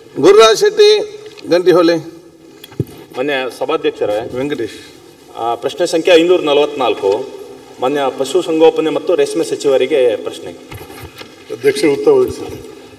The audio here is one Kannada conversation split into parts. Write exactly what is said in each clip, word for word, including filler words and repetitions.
ಗುರುರಾಜ್ ಶೆಟ್ಟಿ ಗಂಟಿಹೊಳೆ. ಮಾನ್ಯ ಸಭಾಧ್ಯಕ್ಷರೇ, ವೆಂಕಟೇಶ್, ಪ್ರಶ್ನೆ ಸಂಖ್ಯೆ ಐನೂರ ನಲವತ್ನಾಲ್ಕು ಮಾನ್ಯ ಪಶುಸಂಗೋಪನೆ ಮತ್ತು ರೇಷ್ಮೆ ಸಚಿವರಿಗೆ ಪ್ರಶ್ನೆ. ಅಧ್ಯಕ್ಷ ಉತ್ತರ ಒದಗಿಸಿ.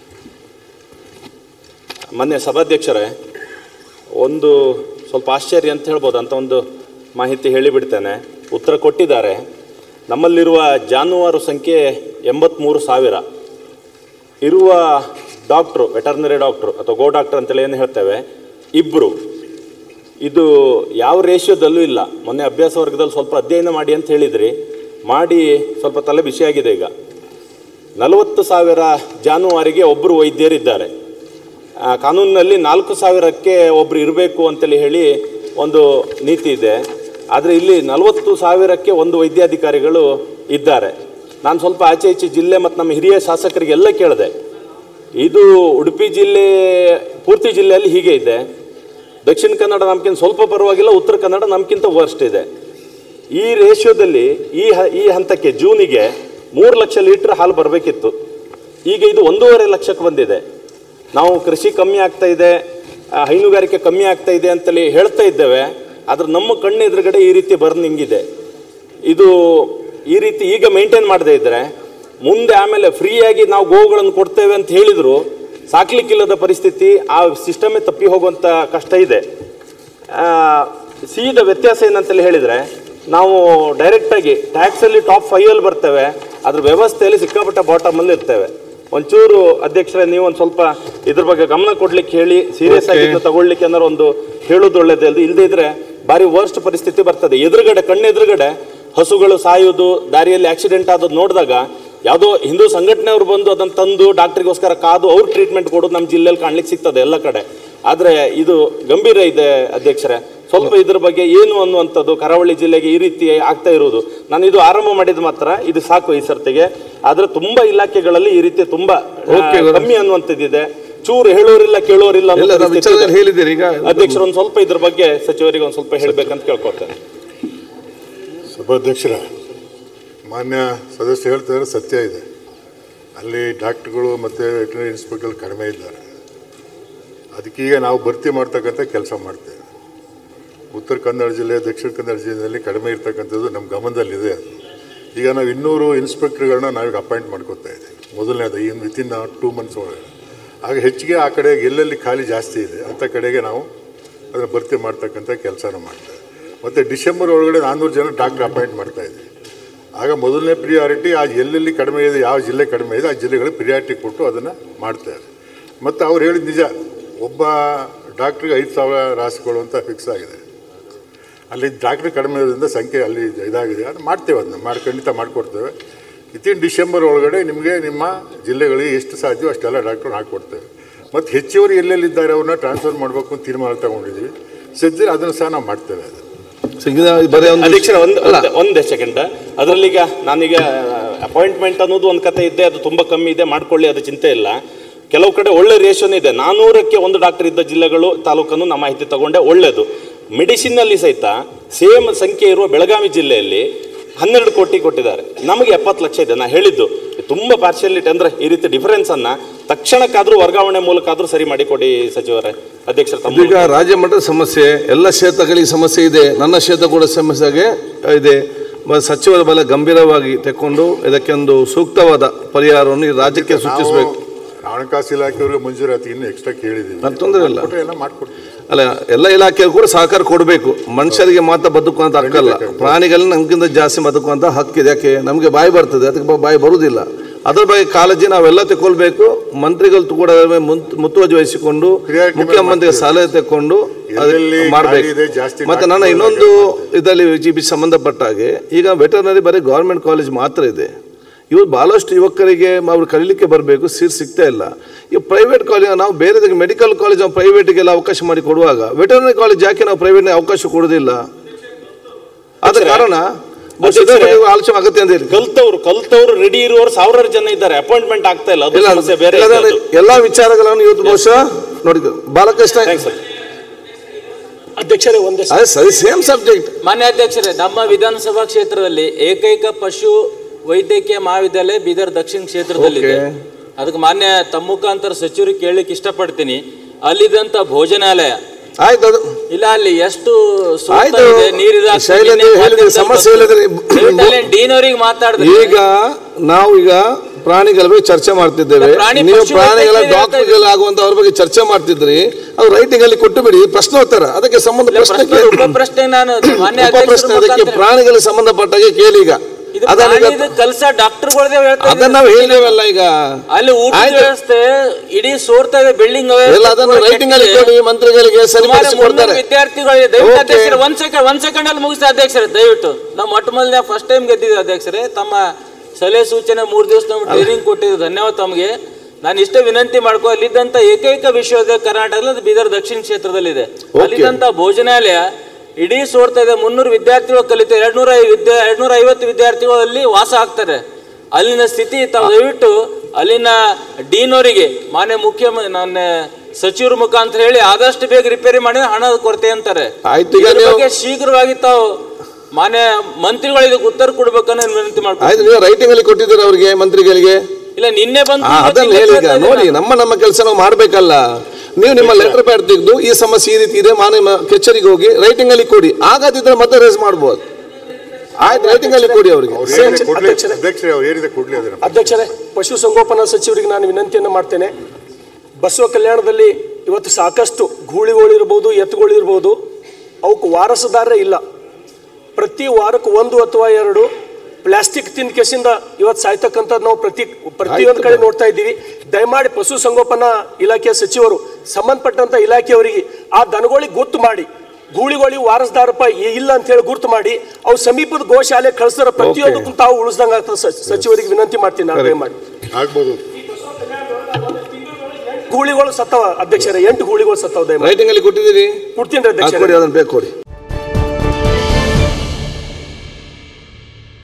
ಮಾನ್ಯ ಸಭಾಧ್ಯಕ್ಷರೇ, ಒಂದು ಸ್ವಲ್ಪ ಆಶ್ಚರ್ಯ ಅಂತ ಹೇಳ್ಬೋದು ಅಂತ ಒಂದು ಮಾಹಿತಿ ಹೇಳಿಬಿಡ್ತೇನೆ. ಉತ್ತರ ಕೊಟ್ಟಿದ್ದಾರೆ. ನಮ್ಮಲ್ಲಿರುವ ಜಾನುವಾರು ಸಂಖ್ಯೆ ಎಂಬತ್ತ್ಮೂರು ಸಾವಿರ ಇರುವ ಡಾಕ್ಟ್ರು, ವೆಟರ್ನರಿ ಡಾಕ್ಟ್ರು ಅಥವಾ ಗೋ ಡಾಕ್ಟರ್ ಅಂತೇಳಿ ಏನು ಹೇಳ್ತೇವೆ, ಇಬ್ಬರು. ಇದು ಯಾವ ರೇಷಿಯೋದಲ್ಲೂ ಇಲ್ಲ. ಮೊನ್ನೆ ಅಭ್ಯಾಸ ವರ್ಗದಲ್ಲಿ ಸ್ವಲ್ಪ ಅಧ್ಯಯನ ಮಾಡಿ ಅಂತ ಹೇಳಿದ್ರಿ, ಮಾಡಿ ಸ್ವಲ್ಪ ತಲೆ ಬಿಸಿಯಾಗಿದೆ. ಈಗ ನಲವತ್ತು ಸಾವಿರ ಜಾನುವಾರಿಗೆ ಒಬ್ಬರು ವೈದ್ಯರಿದ್ದಾರೆ. ಕಾನೂನಿನಲ್ಲಿ ನಾಲ್ಕು ಸಾವಿರಕ್ಕೆ ಒಬ್ಬರು ಇರಬೇಕು ಅಂತೇಳಿ ಹೇಳಿ ಒಂದು ನೀತಿ ಇದೆ. ಆದರೆ ಇಲ್ಲಿ ನಲವತ್ತು ಸಾವಿರಕ್ಕೆ ಒಂದು ವೈದ್ಯಾಧಿಕಾರಿಗಳು ಇದ್ದಾರೆ. ನಾನು ಸ್ವಲ್ಪ ಆಚೆ ಈಚೆ ಜಿಲ್ಲೆ ಮತ್ತು ನಮ್ಮ ಹಿರಿಯ ಶಾಸಕರಿಗೆಲ್ಲ ಕೇಳಿದೆ. ಇದು ಉಡುಪಿ ಜಿಲ್ಲೆ ಪೂರ್ತಿ ಜಿಲ್ಲೆಯಲ್ಲಿ ಹೀಗೆ ಇದೆ. ದಕ್ಷಿಣ ಕನ್ನಡ ನಮ್ಗಿಂತ ಸ್ವಲ್ಪ ಪರವಾಗಿಲ್ಲ, ಉತ್ತರ ಕನ್ನಡ ನಮ್ಗಿಂತ ವರ್ಸ್ಟ್ ಇದೆ. ಈ ರೇಷಿಯೋದಲ್ಲಿ ಈ ಹ ಈ ಹಂತಕ್ಕೆ ಜೂನಿಗೆ ಮೂರು ಲಕ್ಷ ಲೀಟ್ರ್ ಹಾಲು ಬರಬೇಕಿತ್ತು. ಈಗ ಇದು ಒಂದೂವರೆ ಲಕ್ಷಕ್ಕೆ ಬಂದಿದೆ. ನಾವು ಕೃಷಿ ಕಮ್ಮಿ ಆಗ್ತಾ ಇದೆ, ಹೈನುಗಾರಿಕೆ ಕಮ್ಮಿ ಆಗ್ತಾ ಇದೆ ಅಂತೇಳಿ ಹೇಳ್ತಾ ಇದ್ದೇವೆ. ಆದರೆ ನಮ್ಮ ಕಣ್ಣು ಎದುರುಗಡೆ ಈ ರೀತಿ ಬರ್ನಿಂಗಿದೆ. ಇದು ಈ ರೀತಿ ಈಗ ಮೇಂಟೈನ್ ಮಾಡದೇ ಇದ್ದರೆ ಮುಂದೆ ಆಮೇಲೆ ಫ್ರೀಯಾಗಿ ನಾವು ಗೋವುಗಳನ್ನು ಕೊಡ್ತೇವೆ ಅಂತ ಹೇಳಿದ್ರು ಸಾಕ್ಲಿಕ್ಕಿಲ್ಲದ ಪರಿಸ್ಥಿತಿ, ಆ ಸಿಸ್ಟಮೇ ತಪ್ಪಿ ಹೋಗುವಂಥ ಕಷ್ಟ ಇದೆ. ಸೀದ ವ್ಯತ್ಯಾಸ ಏನಂತೇಳಿ ಹೇಳಿದರೆ, ನಾವು ಡೈರೆಕ್ಟಾಗಿ ಟ್ಯಾಕ್ಸಲ್ಲಿ ಟಾಪ್ ಫೈವಲ್ಲಿ ಬರ್ತೇವೆ, ಅದ್ರ ವ್ಯವಸ್ಥೆಯಲ್ಲಿ ಸಿಕ್ಕಾಪಟ್ಟ ಬಾಟಮಲ್ಲಿ ಇರ್ತೇವೆ. ಒಂಚೂರು ಅಧ್ಯಕ್ಷರೇ, ನೀವು ಒಂದು ಸ್ವಲ್ಪ ಇದ್ರ ಬಗ್ಗೆ ಗಮನ ಕೊಡ್ಲಿಕ್ಕೆ ಹೇಳಿ, ಸೀರಿಯಸ್ ಆಗಿ ತಗೊಳ್ಲಿಕ್ಕೆ ಅನ್ನೋ ಒಂದು ಹೇಳೋದು ಒಳ್ಳೇದೇ. ಅದು ಇಲ್ಲದೇ ಇದ್ರೆ ಭಾರಿ ವರ್ಸ್ಟ್ ಪರಿಸ್ಥಿತಿ ಬರ್ತದೆ. ಎದುರುಗಡೆ ಕಣ್ಣೆದುರುಗಡೆ ಹಸುಗಳು ಸಾಯೋದು, ದಾರಿಯಲ್ಲಿ ಆಕ್ಸಿಡೆಂಟ್ ಆದದ್ದು ನೋಡಿದಾಗ ಯಾವುದೋ ಹಿಂದೂ ಸಂಘಟನೆಯವರು ಬಂದು ಅದನ್ನು ತಂದು ಡಾಕ್ಟ್ರಿಗೋಸ್ಕರ ಕಾದು ಅವ್ರು ಟ್ರೀಟ್ಮೆಂಟ್ ಕೊಡೋದು ನಮ್ಮ ಜಿಲ್ಲೆಯಲ್ಲಿ ಕಾಣ್ಲಿಕ್ಕೆ ಸಿಗ್ತದೆ ಎಲ್ಲ ಕಡೆ. ಆದರೆ ಇದು ಗಂಭೀರ ಇದೆ ಅಧ್ಯಕ್ಷರೇ. ಸ್ವಲ್ಪ ಇದ್ರ ಬಗ್ಗೆ ಏನು ಅನ್ನುವಂಥದ್ದು, ಕರಾವಳಿ ಜಿಲ್ಲೆಗೆ ಈ ರೀತಿ ಆಗ್ತಾ ಇರೋದು, ನಾನು ಇದು ಆರಂಭ ಮಾಡಿದ ಮಾತ್ರ ಇದು ಸಾಕು ಈ ಸರ್ತಿಗೆ. ಆದರೆ ತುಂಬಾ ಇಲಾಖೆಗಳಲ್ಲಿ ಈ ರೀತಿ ತುಂಬಾ ಕಮ್ಮಿ ಅನ್ನುವಂಥದ್ದಿದೆ. ಚೂರು ಹೇಳೋರಿಲ್ಲ ಕೇಳೋರಿಲ್ಲ ಹೇಳಿದ್ದೀರಿ. ಈಗ ಅಧ್ಯಕ್ಷರು ಒಂದು ಸ್ವಲ್ಪ ಇದ್ರ ಬಗ್ಗೆ ಸಚಿವರಿಗೆ ಒಂದು ಸ್ವಲ್ಪ ಹೇಳಬೇಕಂತ ಕೇಳ್ಕೊಳ್ತೇನೆ. ಸಭಾಧ್ಯಕ್ಷರ, ಮಾನ್ಯ ಸದಸ್ಯ ಹೇಳ್ತಾರೆ, ಸತ್ಯ ಇದೆ. ಅಲ್ಲಿ ಡಾಕ್ಟ್ರುಗಳು ಮತ್ತು ವೆಟರ್ನರಿ ಇನ್ಸ್ಪೆಕ್ಟರ್ ಕಡಿಮೆ ಇದ್ದಾರೆ. ಅದಕ್ಕೀಗ ನಾವು ಭರ್ತಿ ಮಾಡ್ತಕ್ಕಂಥ ಕೆಲಸ ಮಾಡ್ತೇವೆ. ಉತ್ತರ ಕನ್ನಡ ಜಿಲ್ಲೆ, ದಕ್ಷಿಣ ಕನ್ನಡ ಜಿಲ್ಲೆಯಲ್ಲಿ ಕಡಿಮೆ ಇರ್ತಕ್ಕಂಥದ್ದು ನಮ್ಮ ಗಮನದಲ್ಲಿದೆ. ಅದು ಈಗ ನಾವು ಇನ್ನೂರು ಇನ್ಸ್ಪೆಕ್ಟರ್ಗಳನ್ನ ನಾವೀಗ ಅಪಾಯಿಂಟ್ ಮಾಡ್ಕೊತಾ ಇದ್ದೀವಿ. ಮೊದಲನೇದು ಈ ವಿತಿನ್ ಟೂ ಮಂತ್ಸ್ ಒಳಗೆ. ಆಗ ಹೆಚ್ಚಿಗೆ ಆ ಕಡೆ ಎಲ್ಲೆಲ್ಲಿ ಖಾಲಿ ಜಾಸ್ತಿ ಇದೆ ಅಂಥ ಕಡೆಗೆ ನಾವು ಅದನ್ನು ಭರ್ತಿ ಮಾಡ್ತಕ್ಕಂಥ ಕೆಲಸನ ಮಾಡ್ತೇವೆ. ಮತ್ತು ಡಿಸೆಂಬರ್ ಒಳಗಡೆ ನಾನ್ನೂರು ಜನ ಡಾಕ್ಟ್ರ್ ಅಪಾಯಿಂಟ್ ಮಾಡ್ತಾಯಿದ್ವಿ. ಆಗ ಮೊದಲನೇ ಪ್ರಿಯಾರಿಟಿ ಆ ಎಲ್ಲೆಲ್ಲಿ ಕಡಿಮೆ ಇದೆ, ಯಾವ ಜಿಲ್ಲೆ ಕಡಿಮೆ ಇದೆ ಆ ಜಿಲ್ಲೆಗಳಿಗೆ ಪ್ರಿಯಾರಿಟಿ ಕೊಟ್ಟು ಅದನ್ನು ಮಾಡ್ತಾರೆ. ಮತ್ತು ಅವ್ರು ಹೇಳಿದ ನಿಜ, ಒಬ್ಬ ಡಾಕ್ಟ್ರಿಗೆ ಐದು ಸಾವಿರ ರಾಸುಗಳು ಅಂತ ಫಿಕ್ಸ್ ಆಗಿದೆ. ಅಲ್ಲಿ ಡಾಕ್ಟ್ರ್ ಕಡಿಮೆ ಇರೋದ್ರಿಂದ ಸಂಖ್ಯೆ ಅಲ್ಲಿ ಇದಾಗಿದೆ. ಅದು ಮಾಡ್ತೇವೆ, ಅದನ್ನ ಮಾಡಿ ಖಂಡಿತ ಮಾಡಿಕೊಡ್ತೇವೆ. ಇತ್ತಿನ ಡಿಸೆಂಬರ್ ಒಳಗಡೆ ನಿಮಗೆ ನಿಮ್ಮ ಜಿಲ್ಲೆಗಳಿಗೆ ಎಷ್ಟು ಸಾಧ್ಯವೋ ಅಷ್ಟೆಲ್ಲ ಡಾಕ್ಟ್ರನ್ನ ಹಾಕ್ಕೊಡ್ತೇವೆ. ಮತ್ತು ಹೆಚ್ಚುವರಿ ಎಲ್ಲೆಲ್ಲಿದ್ದಾರೆ ಅವ್ರನ್ನ ಟ್ರಾನ್ಸ್ಫರ್ ಮಾಡಬೇಕು ಅಂತ ತೀರ್ಮಾನ ತಗೊಂಡಿದ್ದೀವಿ. ಸದ್ಯ ಅದನ್ನು ಸಹ ನಾವು ಮಾಡ್ತೇವೆ. ಅದು ಅಧ್ಯಕ್ಷರ ಒಂದು ಒಂದೇ ಸೆಕೆಂಡ್, ಅದರಲ್ಲೀಗ ನಾನೀಗ ಅಪಾಯಿಂಟ್ಮೆಂಟ್ ಅನ್ನೋದು ಒಂದು ಕತೆ ಇದ್ದೆ, ಅದು ತುಂಬ ಕಮ್ಮಿ ಇದೆ, ಮಾಡ್ಕೊಳ್ಳಿ, ಅದು ಚಿಂತೆ ಇಲ್ಲ. ಕೆಲವು ಕಡೆ ಒಳ್ಳೆ ರೇಷನ್ ಇದೆ. ನಾನ್ನೂರಕ್ಕೆ ಒಂದು ಡಾಕ್ಟರ್ ಇದ್ದ ಜಿಲ್ಲೆಗಳು, ತಾಲೂಕನ್ನು ನಮ್ಮ ಮಾಹಿತಿ ತಗೊಂಡೆ ಒಳ್ಳೆಯದು. ಮೆಡಿಸಿನ್ನಲ್ಲಿ ಸಹಿತ ಸೇಮ್ ಸಂಖ್ಯೆ ಇರುವ ಬೆಳಗಾವಿ ಜಿಲ್ಲೆಯಲ್ಲಿ ಹನ್ನೆರಡು ಕೋಟಿ ಕೊಟ್ಟಿದ್ದಾರೆ, ನಮಗೆ ಎಪ್ಪತ್ತು ಲಕ್ಷ ಇದೆ. ನಾನು ಹೇಳಿದ್ದು ತುಂಬ ಪಾರ್ಶಿಯಾಲಿಟಿ ಅಂದರೆ ಈ ರೀತಿ ಡಿಫರೆನ್ಸನ್ನು ತಕ್ಷಣಕ್ಕಾದರೂ ವರ್ಗಾವಣೆ ಮೂಲಕ ಆದರೂ ಸರಿ ಮಾಡಿಕೊಡಿ ಸಚಿವರೇ. ಅಧ್ಯಕ್ಷರ, ಈಗ ರಾಜ್ಯ ಮಟ್ಟದ ಸಮಸ್ಯೆ, ಎಲ್ಲ ಕ್ಷೇತ್ರಗಳಿಗೆ ಸಮಸ್ಯೆ ಇದೆ, ನನ್ನ ಕ್ಷೇತ್ರ ಕೂಡ ಸಮಸ್ಯೆಗೆ ಇದೆ. ಸಚಿವರ ಬಲ ಗಂಭೀರವಾಗಿ ತೆಕ್ಕೊಂಡು ಇದಕ್ಕೆ ಒಂದು ಸೂಕ್ತವಾದ ಪರಿಹಾರವನ್ನು ಈ ರಾಜ್ಯಕ್ಕೆ ಸೂಚಿಸಬೇಕು. ಹಣಕಾಸು ಇಲಾಖೆಯವರಿಗೆ ಮಂಜೂರಾತಿ ಇನ್ನು ಎಕ್ಸ್ಟ್ರಾ ಕೇಳಿದ್ದೀವಿ, ನಾನು ತೊಂದರೆ ಇಲ್ಲ, ಎಲ್ಲ ಮಾಡ್ಕೊಡ್ತೀವಿ. ಅಲ್ಲ, ಎಲ್ಲ ಇಲಾಖೆಗೂ ಕೂಡ ಸಹಕಾರ ಕೊಡಬೇಕು. ಮನುಷ್ಯರಿಗೆ ಮಾತ್ರ ಬದುಕುವಂಥ ಹಕ್ಕಲ್ಲ, ಪ್ರಾಣಿಗಳನ್ನ ನಮ್ಗಿಂತ ಜಾಸ್ತಿ ಬದುಕುವಂಥ ಹಕ್ಕಿದೆ. ಯಾಕೆ ನಮಗೆ ಬಾಯಿ ಬರ್ತದೆ, ಅದಕ್ಕೆ ಬಾಯಿ ಬರುವುದಿಲ್ಲ. ಅದ್ರ ಬಗ್ಗೆ ಕಾಳಜಿ ನಾವೆಲ್ಲ ತಗೊಳ್ಬೇಕು. ಮಂತ್ರಿಗಳು ಕೂಡ ಮುತುವರ್ಜಿ ವಹಿಸಿಕೊಂಡು ಮುಖ್ಯಮಂತ್ರಿಗೆ ಸಲಹೆ ತಗೊಂಡು ಮಾಡಬೇಕು. ಮತ್ತೆ ನನ್ನ ಇನ್ನೊಂದು ಇದರಲ್ಲಿ ಜಿ ಬಿ ಸಂಬಂಧಪಟ್ಟ ಹಾಗೆ, ಈಗ ವೆಟರ್ನರಿ ಬರೀ ಗೌರ್ಮೆಂಟ್ ಕಾಲೇಜ್ ಮಾತ್ರ ಇದೆ. ಇವರು ಭಾಳಷ್ಟು ಯುವಕರಿಗೆ ಅವ್ರು ಕಲೀಲಿಕ್ಕೆ ಬರಬೇಕು, ಸೀಟ್ ಸಿಗ್ತಾ ಇಲ್ಲ. ಈ ಪ್ರೈವೇಟ್ ಕಾಲೇಜ್ ನಾವು ಬೇರೆ ಮೆಡಿಕಲ್ ಕಾಲೇಜ್ ನಾವು ಪ್ರೈವೇಟಿಗೆಲ್ಲ ಅವಕಾಶ ಮಾಡಿ ಕೊಡುವಾಗ ವೆಟರ್ನರಿ ಕಾಲೇಜ್ ಯಾಕೆ ನಾವು ಪ್ರೈವೇಟ್ಗೆ ಅವಕಾಶ ಕೊಡೋದಿಲ್ಲ? ಆದ ಕಾರಣ ಆಲೋಚನೆ ಆಗುತ್ತೆ ಅಂತ ಹೇಳಿ ಕಲ್ತವ್ರು ಕಲ್ತವ್ರು ರೆಡಿ ಇರುವವರು ಸಾವಿರಾರು ಜನ ಇದ್ದಾರೆ, ಅಪಾಯಿಂಟ್ಮೆಂಟ್ ಆಗ್ತಾ ಇಲ್ಲ. ಎಲ್ಲಾ ವಿಚಾರಗಳನ್ನು ಇವತ್ತು ಬಹುಶಃ ನೋಡಿ ಬಾಲಕೃಷ್ಣ ಅಧ್ಯಕ್ಷರೇ ಒಂದೇ ಸರಿ ಸೇಮ್ ಸಬ್ಜೆಕ್ಟ್. ಮಾನ್ಯ ಅಧ್ಯಕ್ಷರೇ, ನಮ್ಮ ವಿಧಾನಸಭಾ ಕ್ಷೇತ್ರದಲ್ಲಿ ಏಕೈಕ ಪಶು ವೈದ್ಯಕೀಯ ಮಹಾವಿದ್ಯಾಲಯ ಬೀದರ್ ದಕ್ಷಿಣ ಕ್ಷೇತ್ರದಲ್ಲಿದೆ. ಅದಕ್ಕೆ ಮಾನ್ಯ ತಮ್ಮ ಮುಖಾಂತರ ಸಚಿವರಿಗೆ ಕೇಳಲಿಕ್ಕೆ ಇಷ್ಟಪಡ್ತೀನಿ. ಅಲ್ಲಿದ್ದಂತ ಭೋಜನಾಲಯ ಆಯ್ತು ಅದು ಇಲ್ಲ ಅಲ್ಲಿ ಎಷ್ಟು ಆಯ್ತು ಸಮಸ್ಯೆ ಇಲ್ಲದ್ರೆ ಡೀನ್ ಅವರಿಗೆ ಮಾತಾಡಿದ್ರೆ ಈಗ ನಾವು ಈಗ ಪ್ರಾಣಿಗಳ ಬಗ್ಗೆ ಚರ್ಚೆ ಮಾಡ್ತಿದ್ದೇವೆ, ನೀವು ಪ್ರಾಣಿಗಳ ಡಾಕ್ಟರ್ಗಳು ಆಗುವಂತ ಅವ್ರ ಬಗ್ಗೆ ಚರ್ಚೆ ಮಾಡ್ತಿದ್ರಿ, ಅವ್ರು ರೈಟಿಂಗ್ ಅಲ್ಲಿ ಕೊಟ್ಟು ಬಿಡಿ ಪ್ರಶ್ನೋತ್ತರ, ಅದಕ್ಕೆ ಸಂಬಂಧ ಪ್ರಶ್ನೆ ಪ್ರಶ್ನೆ ನಾನು ಪ್ರಶ್ನೆ ಅದಕ್ಕೆ ಪ್ರಾಣಿಗಳಿಗೆ ಸಂಬಂಧಪಟ್ಟಾಗೆ ಕೇಳಿ. ಈಗ ಕಲ್ಸ ಡಾಕ್ಟರ್ಗಳೇ ಅದನ್ನ ನಾವು ಹೇಳಿದೇವಲ್ಲ, ಈಗ ಅಲ್ಲಿ ಊಟ ವ್ಯವಸ್ಥೆ ಇಡೀ ಸೋರ್ತಾ ಇದೆ, ಬಿಲ್ಡಿಂಗ್ ಅದನ್ನು ರೈಟಿಂಗ್ ಅಲ್ಲಿ ಕೊಡಿ ಮಂತ್ರಿಗಳಿಗೆ ಸರಿಪಡಿಸಿಕೊಡ್ತಾರೆ. ವಿದ್ಯಾರ್ಥಿಗಳಿಗೆ ದಯವಿಟ್ಟು ಅಧ್ಯಕ್ಷರೇ ಒಂದ್ ಸೆಕೆಂಡ್ ಒಂದ್ ಸೆಕೆಂಡ್ ಅಲ್ಲಿ ಮುಗಿಸ್ತಾ ಅಧ್ಯಕ್ಷರೇ ದಯವಿಟ್ಟು. ನಾವು ಮೊಟ್ಟ ಮೊದಲನೇ ಫಸ್ಟ್ ಟೈಮ್ ಗೆದ್ದಿದ್ದೆ ಅಧ್ಯಕ್ಷರೇ, ತಮ್ಮ ಸಲಹೆ ಸೂಚನೆ ಮೂರು ದಿವಸ ನಮ್ಗೆ ಟ್ರೈನಿಂಗ್ ಕೊಟ್ಟಿದ್ದು ಧನ್ಯವಾದ ತಮಗೆ. ನಾನು ಇಷ್ಟೇ ವಿನಂತಿ ಮಾಡ್ಕೊ, ಅಲ್ಲಿದ್ದಂತ ಏಕೈಕ ವಿಶ್ವವಿದ್ಯಾಲಯ ಕರ್ನಾಟಕದಲ್ಲಿ ಬೀದರ್ ದಕ್ಷಿಣ ಕ್ಷೇತ್ರದಲ್ಲಿದೆ. ಅಲ್ಲಿದ್ದಂತ ಭೋಜನಾಲಯ ಇಡೀ ಸೋರ್ತಾ ಇದೆ, ಮುನ್ನೂರು ವಿದ್ಯಾರ್ಥಿಗಳು ಕಲಿತಾರೆ, ಎರಡ್ನೂರ ವಿದ್ಯಾ ಎರಡ್ನೂರ ಐವತ್ತು ವಿದ್ಯಾರ್ಥಿಗಳು ಅಲ್ಲಿ ವಾಸ ಆಗ್ತಾರೆ. ಅಲ್ಲಿನ ಸ್ಥಿತಿ ತಾವು ದಯವಿಟ್ಟು ಅಲ್ಲಿನ ಡೀನ್ ಅವರಿಗೆ ಮಾನ್ಯ ಮುಖ್ಯ ನನ್ನ ಸಚಿವರ ಮುಖಾಂತರ ಹೇಳಿ ಆದಷ್ಟು ಬೇಗ ರಿಪೇರಿ ಮಾಡಿದ್ರೆ ಹಣದ ಕೊರತೆ ಅಂತಾರೆ. ಬಗ್ಗೆ ಶೀಘ್ರವಾಗಿ ತಾವು ಮಾನ್ಯ ಮಂತ್ರಿಗಳಿಗೆ ಉತ್ತರ ಕೊಡ್ಬೇಕನ್ನೋ ವಿನಂತಿ ಮಾಡ್ಕೊಂಡು ರೈಟಿಂಗ್ ಅಲ್ಲಿ ಕೊಟ್ಟಿದ್ದಾರೆ ಅವರಿಗೆ ಮಂತ್ರಿಗಳಿಗೆ. ಇಲ್ಲ ನಿನ್ನೆ ಬಂದು ಅದನ್ನ ಹೇಳಿ. ಈಗ ನೋಡಿ ನಮ್ಮ ನಮ್ಮ ಕೆಲಸ ನಾವು ಮಾಡ್ಬೇಕಲ್ಲ. ನೀವು ನಿಮ್ಮ ಲೆಟರ್ ಪ್ಯಾಡ್ ತೆಗೆದು ಈ ಸಮಸ್ಯೆ ಈ ರೀತಿ ಇದೆ ಮಾನ್ಯ ಕಚೇರಿಗೆ ಹೋಗಿ ರೈಟಿಂಗ್ ಅಲ್ಲಿ ಕೊಡಿ, ಆಗದಿದ್ರೆ ಮತ್ತೆ ರೇಸ್ ಮಾಡಬಹುದು. ಆಯ್ತು, ರೈಟಿಂಗ್ ಅಲ್ಲಿ ಕೊಡಿ ಅವರಿಗೆ. ಅಧ್ಯಕ್ಷರೇ, ಪಶುಸಂಗೋಪನಾ ಸಚಿವರಿಗೆ ನಾನು ವಿನಂತಿಯನ್ನು ಮಾಡ್ತೇನೆ. ಬಸವ ಕಲ್ಯಾಣದಲ್ಲಿ ಇವತ್ತು ಸಾಕಷ್ಟು ಗೂಳಿಗಳಿರ್ಬೋದು, ಎತ್ತುಗಳಿರ್ಬೋದು, ಅವಕ್ಕೆ ವಾರಸುದಾರರೇ ಇಲ್ಲ. ಪ್ರತಿ ವಾರಕ್ಕೆ ಒಂದು ಅಥವಾ ಎರಡು ಪ್ಲಾಸ್ಟಿಕ್ ತಿಂದ ಕೆಸಿಂದ ಇವತ್ತು ಸಾಯ್ತಕ್ಕಂಥದ್ದು ನಾವು ಪ್ರತಿ ಪ್ರತಿಯೊಂದು ಕಡೆ ನೋಡ್ತಾ ಇದ್ದೀವಿ. ದಯಮಾಡಿ ಪಶುಸಂಗೋಪನಾ ಇಲಾಖೆಯ ಸಚಿವರು ಸಂಬಂಧಪಟ್ಟಂತ ಇಲಾಖೆಯವರಿಗೆ ಆ ದನಗಳಿಗೆ ಗೊತ್ತು ಮಾಡಿ, ಗೂಳಿಗಳಿಗೆ ವಾರಸದಾರಪ್ಪ ಇಲ್ಲ ಅಂತ ಹೇಳಿ ಗುರುತು ಮಾಡಿ ಅವು ಸಮೀಪದ ಗೋಶಾಲೆ ಕಳಿಸಿದ್ರೆ ಪ್ರತಿಯೊಂದಕ್ಕೂ ತಾವು ಉಳಿಸ್ದಂಗೆ ಆಗ್ತದೆ. ಸಚಿವರಿಗೆ ವಿನಂತಿ ಮಾಡ್ತೀನಿ ನಾನು, ದಯಮಾಡಿ. ಆಗ್ಬೋದು. ಗೂಳಿಗಳು ಸತ್ತವ ಅಧ್ಯಕ್ಷರೇ, ಎಂಟು ಗೂಳಿಗಳು ಸತ್ತವ. ದಯಮಾಡಿ ರೈಟಿಂಗ್ ಅಲ್ಲಿ ಕೊಟ್ಟಿದ್ದೀರಿ, ಕೊಡ್ತೀನಿ ಅಧ್ಯಕ್ಷರೇ. ಅದನ್ನ ಬೇಕು ಕೊಡಿ.